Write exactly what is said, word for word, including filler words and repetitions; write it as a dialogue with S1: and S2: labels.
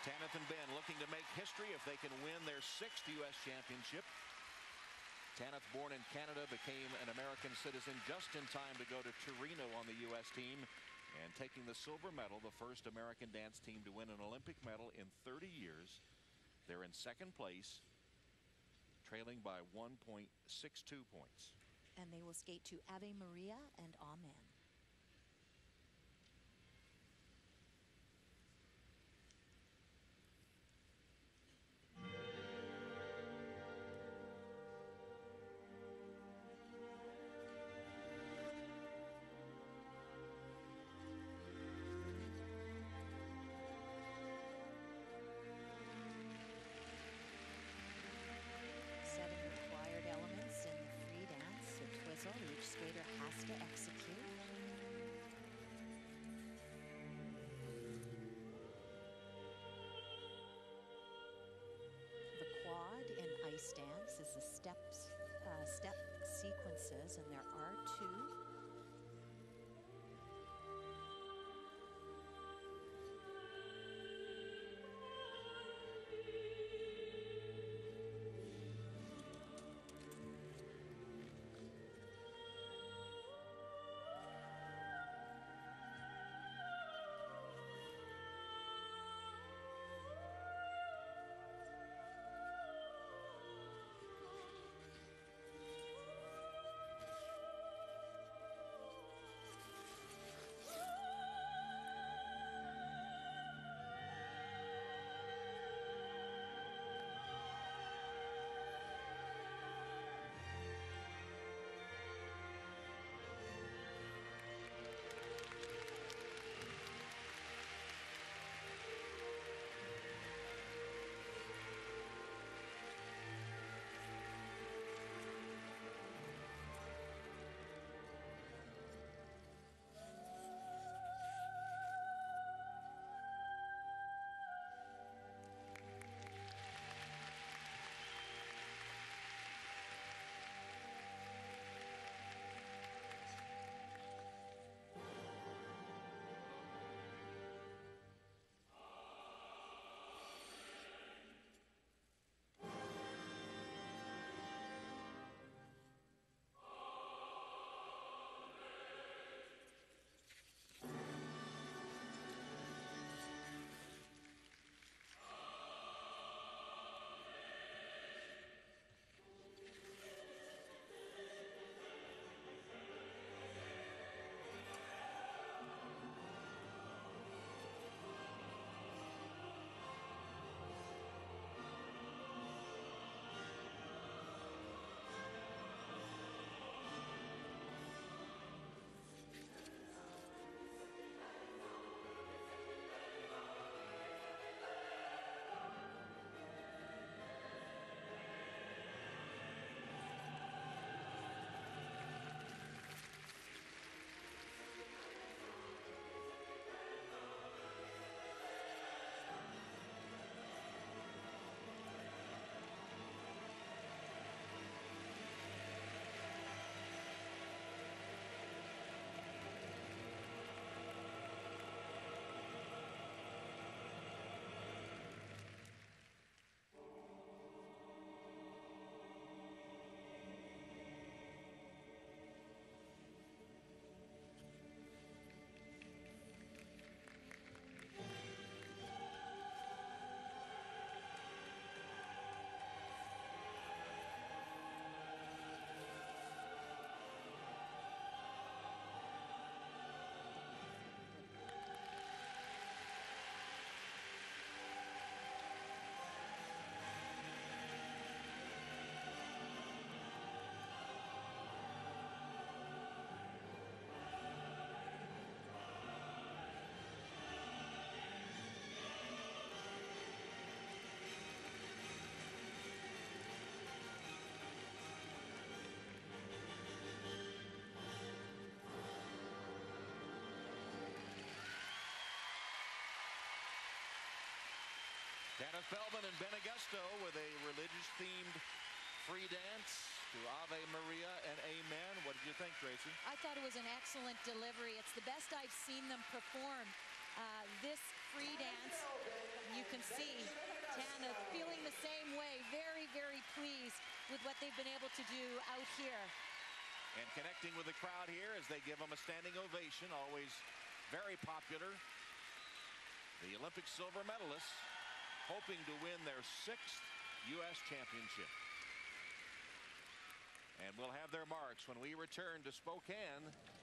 S1: Tanith and Ben looking to make history if they can win their sixth U S championship. Tanith, born in Canada, became an American citizen just in time to go to Torino on the U S team, and taking the silver medal, the first American dance team to win an Olympic medal in thirty years. They're in second place, trailing by one point six two points.
S2: And they will skate to Ave Maria and Amen. Elements in the free dance, a twizzle each skater has to execute. The quad in ice dance is the steps, uh, step sequences, and there are two.
S1: Tanith Feldman and Ben Augusto with a religious-themed free dance to Ave Maria and Amen. What did you think, Tracy?
S2: I thought it was an excellent delivery. It's the best I've seen them perform uh, this free dance. You can see Tana feeling the same way, very, very pleased with what they've been able to do out here.
S1: And connecting with the crowd here as they give them a standing ovation, always very popular. The Olympic silver medalists hoping to win their sixth U S championship. And we'll have their marks when we return to Spokane